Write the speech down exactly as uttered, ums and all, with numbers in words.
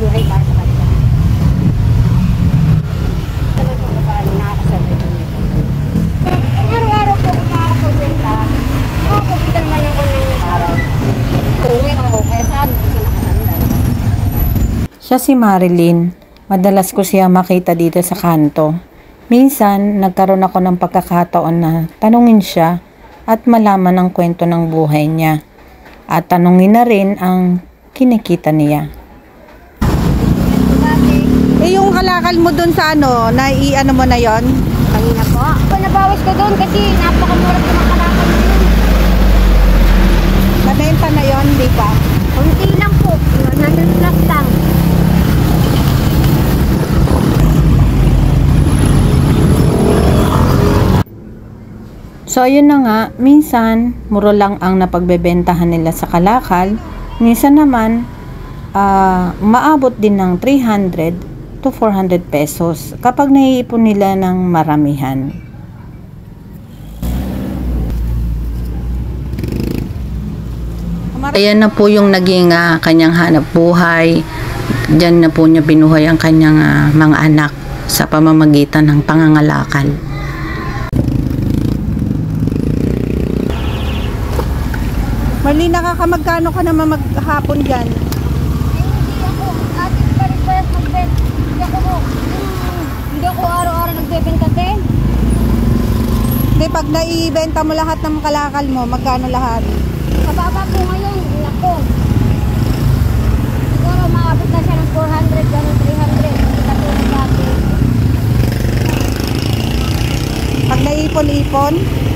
buhay para sa kanya. Talagang kung paano nakakasabay ko nito. Araw-araw po kung makakapagbenta, makakapita naman ako ng araw. Uwi ako, kaya saan ko siya nakasandal. Siya si Marilyn. Madalas ko siya makita dito sa kanto. Minsan, nagkaroon ako ng pagkakataon na tanungin siya at malaman ang kwento ng buhay niya. At tanungin na rin ang kinikita niya. Eh, yung kalakal mo dun sa ano, nai-ano mo na yon? Kanina po. Ako nabawas ko doon kasi napakamura ko ng kalakal mo yun. Nabenta na yon, di ba? Kunti lang po. one hundred plus lang. So ayun na nga, minsan muro lang ang napagbebentahan nila sa kalakal. Minsan naman, uh, maabot din ng three hundred to four hundred pesos kapag naiipon nila ng maramihan. Ayan na po yung naging uh, kanyang hanap buhay. Diyan na po niya binuhay ang kanyang uh, mga anak sa pamamagitan ng pangangalakal. Marli, nakakamagkano ka naman maghapon dyan? Hindi ako. Ating pa rin pala magbenta. Hindi ako mo. Hindi ako araw-araw nagbebenta din. Hindi, pag naibenta mo lahat ng kalakal mo, magkano lahat? Kababa po ngayon. Nako. Siguro maabot na siya ng four hundred, gano'n three hundred. Hindi ka tulad dati. Pag naipon-ipon?